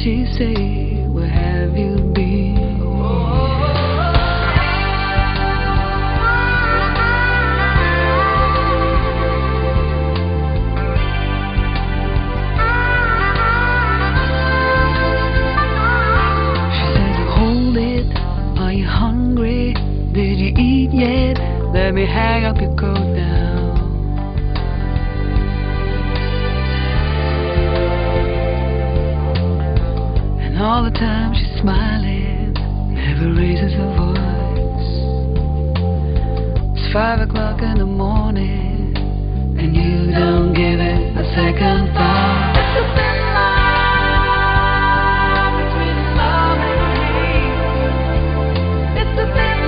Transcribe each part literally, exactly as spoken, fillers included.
she say, where have you been? She said, hold it, are you hungry? Did you eat yet? Let me hang up your coat now. All the time she's smiling, never raises her voice. It's five o'clock in the morning, and you don't give it a second thought. It's a thin line between love and hate. It's a thin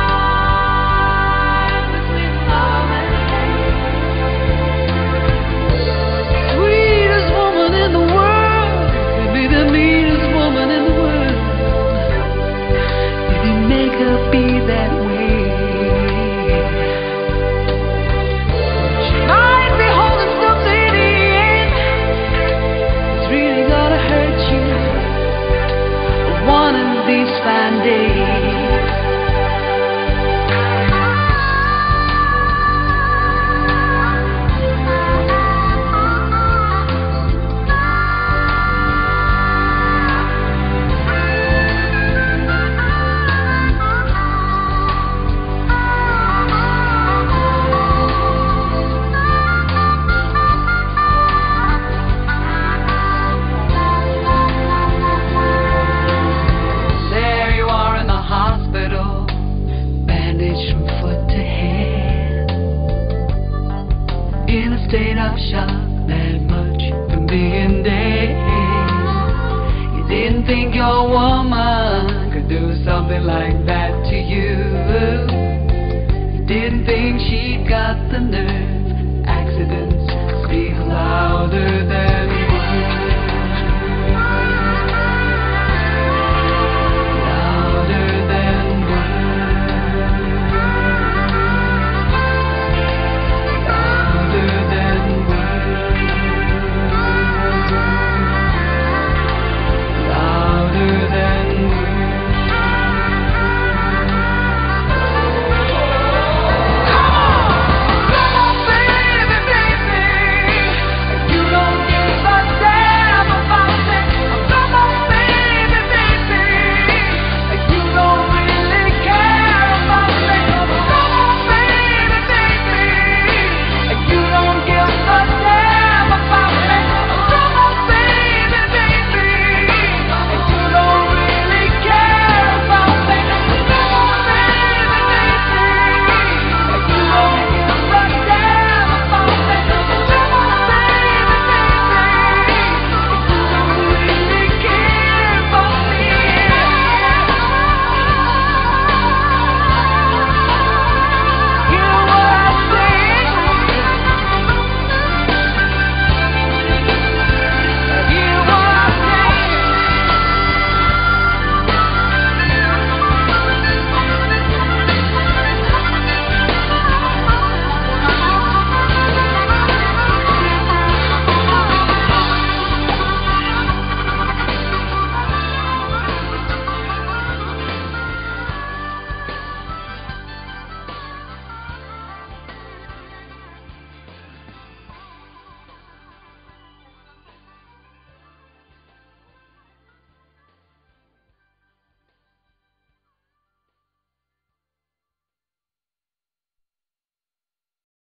line between love and hate. Sweetest woman in the world could be the meanest woman in the world, if you make her be that way. She might be holding something in, it's really gonna hurt you one of these fine days. From foot to head, in a state of shock, that much from being dead. You didn't think your woman could do something like that.